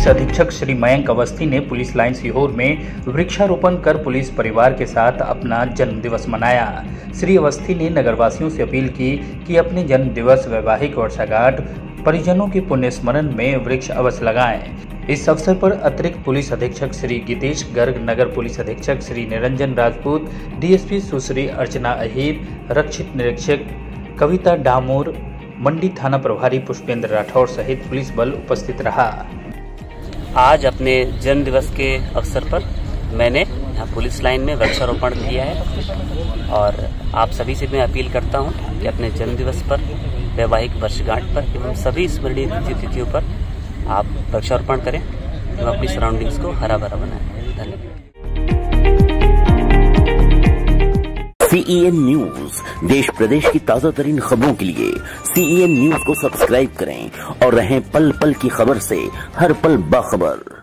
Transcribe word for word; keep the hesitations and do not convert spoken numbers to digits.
अधीक्षक श्री मयंक अवस्थी ने police line Sehore में वृक्षारोपण कर पुलिस परिवार के साथ अपना जन्म दिवस मनाया। श्री अवस्थी ने नगरवासियों से अपील की कि अपने जन्म दिवस, वैवाहिक वर्षगांठ, परिजनों के पुण्य स्मरण में वृक्ष अवश्य लगाएं। इस अवसर पर अतिरिक्त पुलिस अधीक्षक श्री गीतेश गर्ग, नगर पुलिस अधीक्षक श्री निरंजन राजपूत, डीएसपी सुश्री अर्चना अहीर, रक्षित निरीक्षक कविता डामोर, मंडी थाना प्रभारी पुष्पेंद्र राठौर सहित पुलिस बल उपस्थित रहा। आज अपने जन्म दिवस के अवसर पर मैंने यहाँ पुलिस लाइन में वृक्षारोपण किया है और आप सभी से मैं अपील करता हूँ कि अपने जन्म दिवस पर, वैवाहिक वर्षगांठ पर एवं सभी स्मरणीय तिथियों पर आप वृक्षारोपण करें एवं अपनी सराउंडिंग्स को हरा भरा बनाएं। धन्यवाद। सीईएन न्यूज, देश प्रदेश की ताजा तरीन खबरों के लिए सीईएन न्यूज को सब्सक्राइब करें और रहें पल पल की खबर से हर पल बाखबर।